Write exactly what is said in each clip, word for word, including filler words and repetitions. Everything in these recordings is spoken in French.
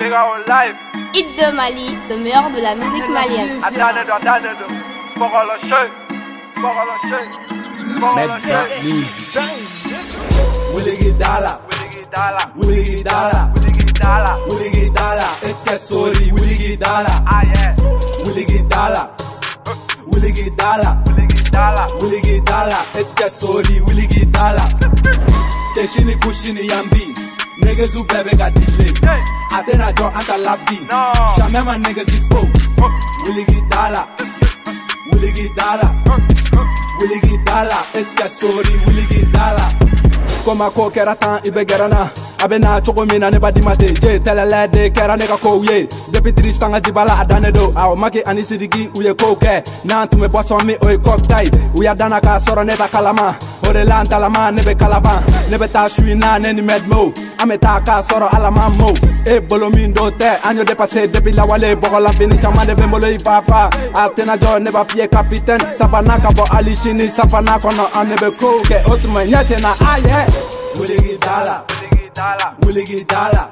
Hit de Mali, le meilleur de la musique malienne. Willie Dala, Willie Dala, Willie Dala, it's sorry, Willie Dala, Willie Dala, Willie Dala, Willie Dala, it's sorry, Willie Dala. Teshini kushini yambi, niggas who bebe got delay. Atena jo anta labdi, jamais ma niggas di faux. Willie Dala, Willie Dala, Willie Dala, it's sorry, Willie Dala. Koma ko kera tan ibe gerana abena choko mina ne badimate je telele de kera ne ka ko ye depuis Tristan Azibala adane do aw maki ani sidigi uye ko ke na tume boisson mi oy cocktail uya dana ka soro ne ta kalama ore lan talama ne be kalaba ne be ta shuina ne ni medmo ameta ka soro alama mo e bolomin do te anyo dépasser depuis la wale bokola fini chama de be molo ifafa atena jo ne ba fie capitaine sapana ka bo alishini sapana kono ane be ko ke otuma nyate na aye. Willie Dala, Willie Dala,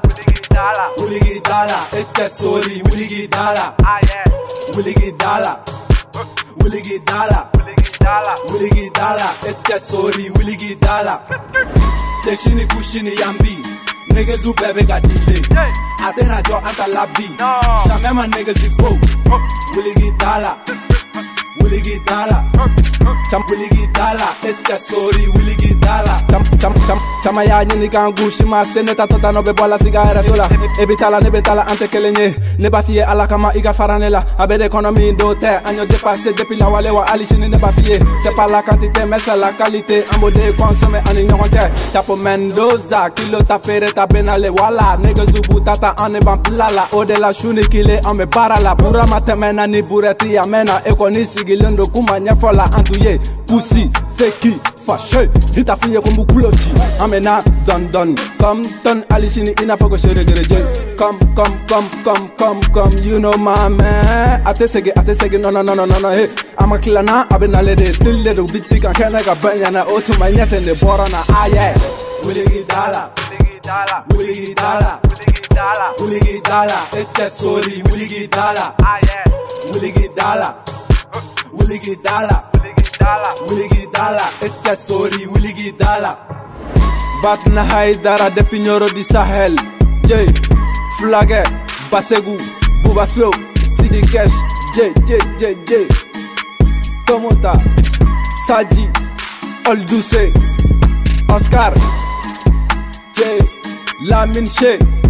Willie Dala, it's sorry, Willie Dala, Willie Dala, Willie Dala, Willie Dala, it's sorry, Willie Dala. Teshini kushini yambi, niggas who bebe got delay. Atena jo anta labdi, jamais ma niggas di faux. Willie Dala, Willie Dala, cham Willie Dala, it's sorry, Willie Dala. Cham cham cham chama ya nyini kangu shima seneta tota no be bola sigara dola. Ebitala ne betala ante kelenye, ne ba fie ala kama iga faranela. Abede economy do te anyo dépassé depuis la wale wa alishini ne ba fie. C'est pas la quantité mais c'est la qualité. En mode consommer en ignorante. Chapo Mendoza, kilo ta fere ta benale wala. Nigga zubu tata ane bamplala. Ode la shuni kile ame barala. Pura matemena ni bureti amena. Eko ni sigilendo kuma nyefola antuye. Pussy, feki, fâché. Hita fouille comme beaucoup de amena don don. Comme ton alishini ina foko shere gereje. Come come come come come come. You know my man. Ate sege ate sege no no no no no no. Hey, I'm a klana abena lede. Still little bit thick and can't ga banyana. Otu my nyete ne borana aye. Willie Dala, Willie Dala, Willie Dala, it's sorry, Willie Dala, Willie Dala, Willie Dala, Willie Dala, it's sorry, Willie Dala. Batna Haidara de Pignoro di Sahel, J, Flagge, Basegu, Buba Slow, Sidi Cash, J, J, J, J, Tomota, Saji, Olduse, Oscar, J, Lamin She.